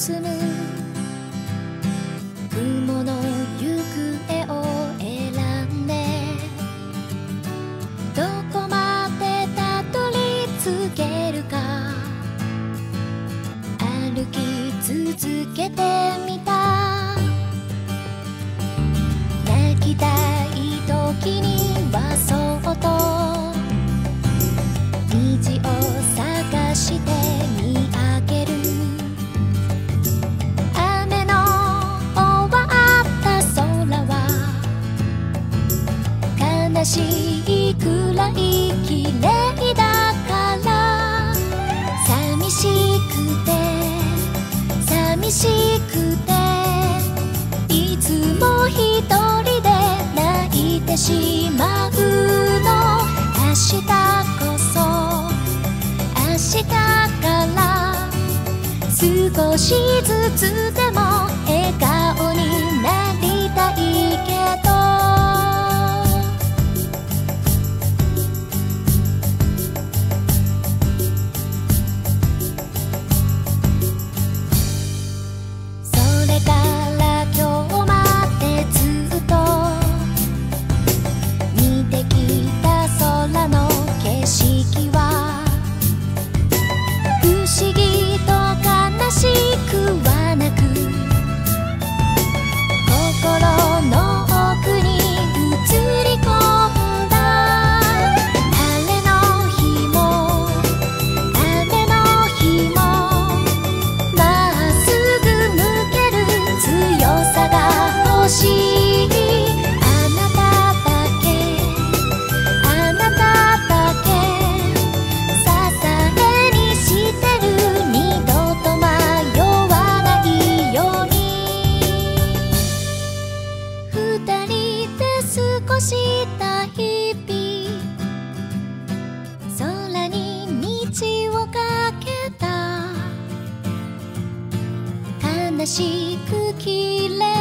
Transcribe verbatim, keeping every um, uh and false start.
進む雲の行方を選んでどこまでたどり着けるか歩き続けてみた泣きたい時にはそっと虹を探して見上げる雨の終わった空は悲しいくらい綺麗だから寂しくて寂しくていつも一人で泣いてしまうの明日こそ明日から少しずつでも笑顔になりたいけどそれから今日までずっと見てきた空の景色は不思議と悲しくはなく心の奥に映り込んだ晴れの日も雨の日もまっすぐ抜ける強さが欲しいあなただけあなただけ支えにしてる二度と迷わないように二人で過ごした日々空に虹をかけた悲しく綺麗